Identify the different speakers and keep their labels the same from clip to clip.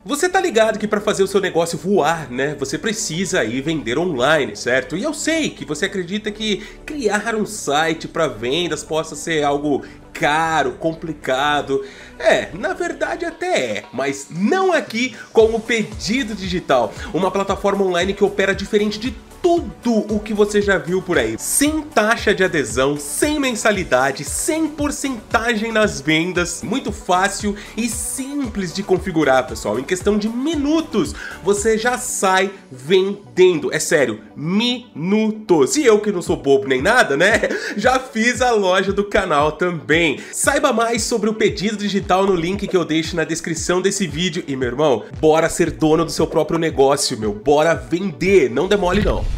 Speaker 1: Você tá ligado que para fazer o seu negócio voar, né, você precisa aí vender online, certo? E eu sei que você acredita que criar um site para vendas possa ser algo caro, complicado. Na verdade até é, mas não aqui com o Pedido Digital, uma plataforma online que opera diferente de tudo o que você já viu por aí. Sem taxa de adesão, sem mensalidade, sem porcentagem nas vendas, muito fácil e simples de configurar, pessoal. Em questão de minutos, você já sai vendendo. É sério, minutos. E eu que não sou bobo nem nada, né? Já fiz a loja do canal também. Saiba mais sobre o Pedido Digital no link que eu deixo na descrição desse vídeo. E, meu irmão, bora ser dono do seu próprio negócio, meu. Bora vender. Não demole, não.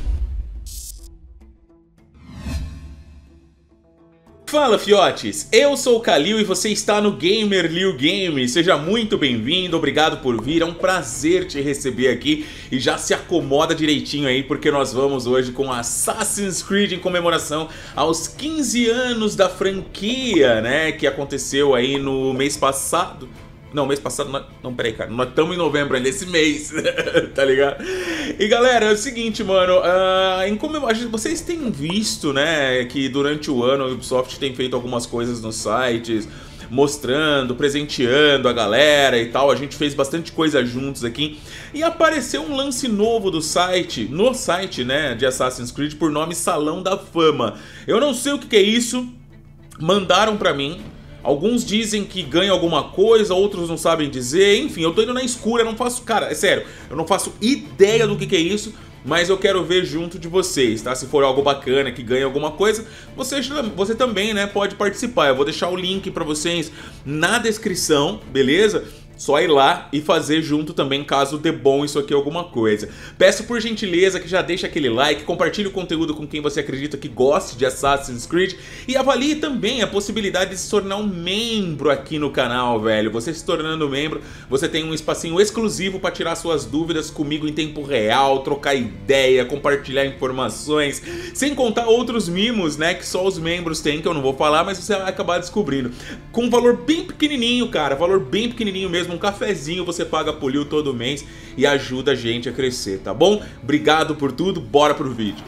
Speaker 1: Fala, fiotes! Eu sou o Kalil e você está no Gamer Liu Games. Seja muito bem-vindo, obrigado por vir, é um prazer te receber aqui. E já se acomoda direitinho aí, porque nós vamos hoje com Assassin's Creed em comemoração aos 15 anos da franquia, né? Que aconteceu aí no mês passado. Não, mês passado... Não, peraí, cara. Nós estamos em novembro ainda, esse mês, tá ligado? E galera, é o seguinte, mano. Vocês têm visto, né, que durante o ano a Ubisoft tem feito algumas coisas nos sites, mostrando, presenteando a galera e tal. A gente fez bastante coisa juntos aqui. E apareceu um lance novo do site, no site, né, de Assassin's Creed, por nome Salão da Fama. Eu não sei o que é isso. Mandaram pra mim. Alguns dizem que ganha alguma coisa, outros não sabem dizer. Enfim, eu tô indo na escura, eu não faço... Cara, é sério, eu não faço ideia do que é isso, mas eu quero ver junto de vocês, tá? Se for algo bacana, que ganha alguma coisa, você também, né, pode participar. Eu vou deixar o link pra vocês na descrição, beleza? Só ir lá e fazer junto também, caso dê bom isso aqui alguma coisa. Peço por gentileza que já deixe aquele like, compartilhe o conteúdo com quem você acredita que goste de Assassin's Creed e avalie também a possibilidade de se tornar um membro aqui no canal, velho. Você se tornando membro, você tem um espacinho exclusivo para tirar suas dúvidas comigo em tempo real, trocar ideia, compartilhar informações, sem contar outros mimos, né, que só os membros têm, que eu não vou falar, mas você vai acabar descobrindo. Com um valor bem pequenininho, cara, valor bem pequenininho mesmo. Um cafezinho você paga pro Liu todo mês e ajuda a gente a crescer, tá bom? Obrigado por tudo, bora pro vídeo.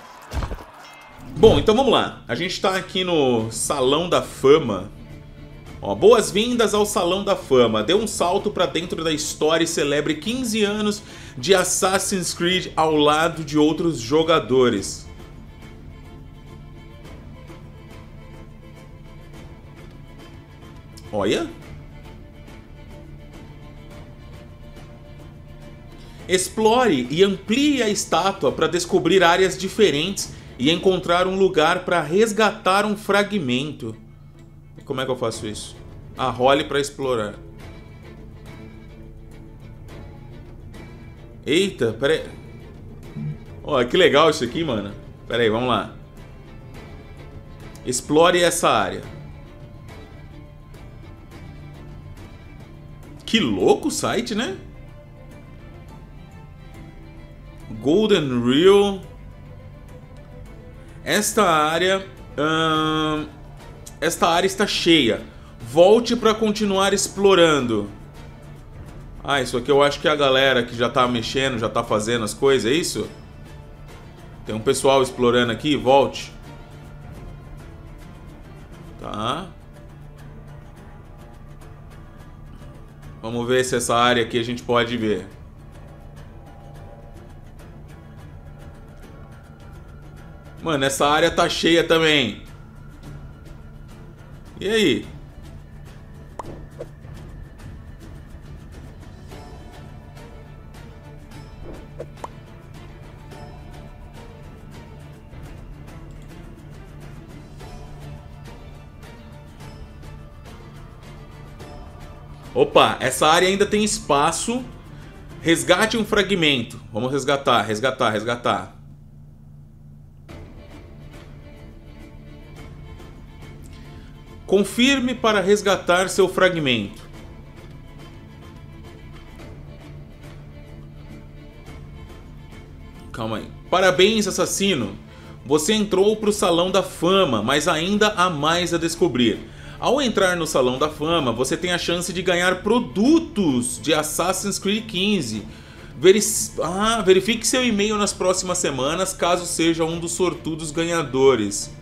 Speaker 1: Bom, então vamos lá. A gente tá aqui no Salão da Fama. Ó, boas-vindas ao Salão da Fama. Dê um salto pra dentro da história e celebre 15 anos de Assassin's Creed ao lado de outros jogadores. Olha. Explore e amplie a estátua para descobrir áreas diferentes e encontrar um lugar para resgatar um fragmento. E como é que eu faço isso? Role para explorar. Eita, pera aí. Ó, que legal isso aqui, mano. Pera aí, vamos lá. Explore essa área. Que louco o site, né? Golden Reel. Esta área está cheia. Volte para continuar explorando. Isso aqui eu acho que é a galera que já tá mexendo, já tá fazendo as coisas, é isso? Tem um pessoal explorando aqui, volte. Tá. Vamos ver se essa área aqui a gente pode ver. Mano, essa área tá cheia também. E aí? Opa, essa área ainda tem espaço. Resgate um fragmento. Vamos resgatar, resgatar. Confirme para resgatar seu fragmento. Calma aí. Parabéns, assassino. Você entrou para o Salão da Fama, mas ainda há mais a descobrir. Ao entrar no Salão da Fama, você tem a chance de ganhar produtos de Assassin's Creed XV. Verifique seu e-mail nas próximas semanas, caso seja um dos sortudos ganhadores.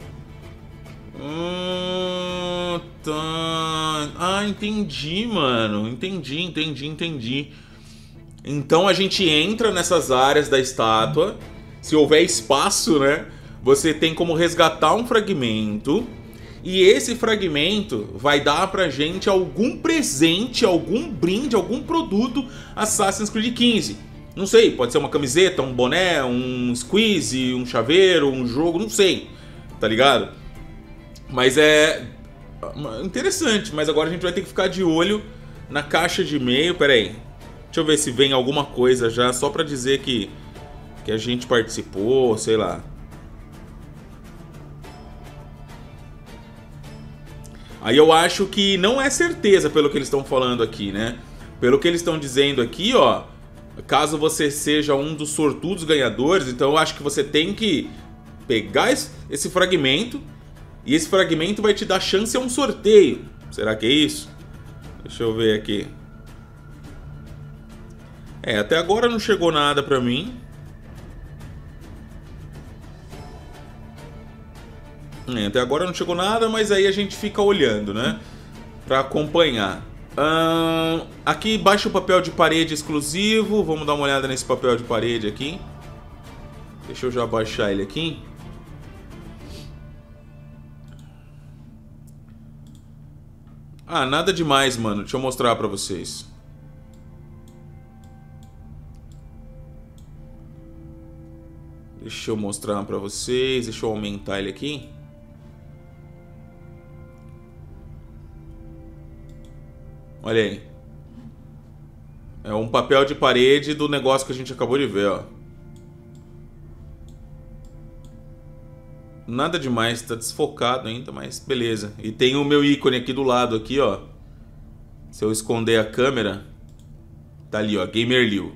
Speaker 1: Tá. Entendi, mano. Entendi. Então a gente entra nessas áreas da estátua. Se houver espaço, né? Você tem como resgatar um fragmento. E esse fragmento vai dar pra gente algum presente, algum brinde, algum produto Assassin's Creed XV. Não sei, pode ser uma camiseta, um boné, um squeeze, um chaveiro, um jogo, não sei. Tá ligado? Mas é interessante, mas agora a gente vai ter que ficar de olho na caixa de e-mail. Pera aí, deixa eu ver se vem alguma coisa já, só pra dizer que a gente participou, sei lá. Aí eu acho que não é certeza pelo que eles estão falando aqui, né? Pelo que eles estão dizendo aqui, ó, caso você seja um dos sortudos ganhadores, então eu acho que você tem que pegar esse fragmento, e esse fragmento vai te dar chance a um sorteio. Será que é isso? Deixa eu ver aqui. Até agora não chegou nada pra mim. Até agora não chegou nada, mas aí a gente fica olhando, né? Pra acompanhar. Aqui baixa o papel de parede exclusivo. Vamos dar uma olhada nesse papel de parede aqui. Deixa eu já baixar ele aqui. Nada demais, mano. Deixa eu mostrar pra vocês. Deixa eu mostrar pra vocês. Deixa eu aumentar ele aqui. Olha aí. É um papel de parede do negócio que a gente acabou de ver, ó. Nada demais, tá desfocado ainda, mas beleza. E tem o meu ícone aqui do lado, aqui, ó. Se eu esconder a câmera, tá ali, ó, GamerLiu.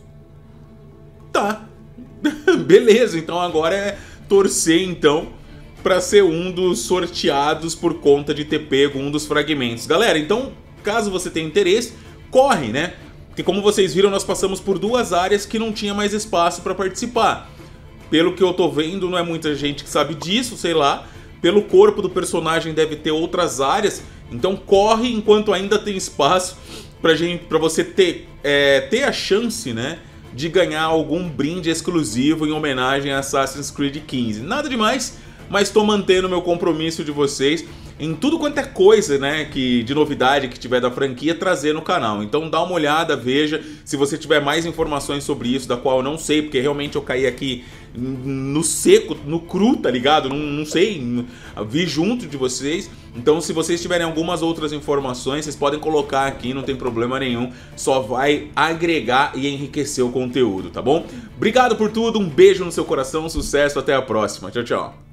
Speaker 1: Tá. Beleza, então agora é torcer, então, pra ser um dos sorteados por conta de ter pego um dos fragmentos. Galera, então, caso você tenha interesse, corre, né? Porque como vocês viram, nós passamos por duas áreas que não tinha mais espaço pra participar. Pelo que eu tô vendo, não é muita gente que sabe disso, sei lá. Pelo corpo do personagem deve ter outras áreas. Então corre enquanto ainda tem espaço pra você ter a chance, né, de ganhar algum brinde exclusivo em homenagem a Assassin's Creed XV. Nada demais, mas tô mantendo meu compromisso de vocês em tudo quanto é coisa, né, de novidade que tiver da franquia, trazer no canal. Então dá uma olhada, veja, se você tiver mais informações sobre isso, da qual eu não sei, porque realmente eu caí aqui no seco, no cru, tá ligado? Não sei, vi junto de vocês. Então se vocês tiverem algumas outras informações, vocês podem colocar aqui, não tem problema nenhum. Só vai agregar e enriquecer o conteúdo, tá bom? Obrigado por tudo, um beijo no seu coração, sucesso, até a próxima. Tchau, tchau.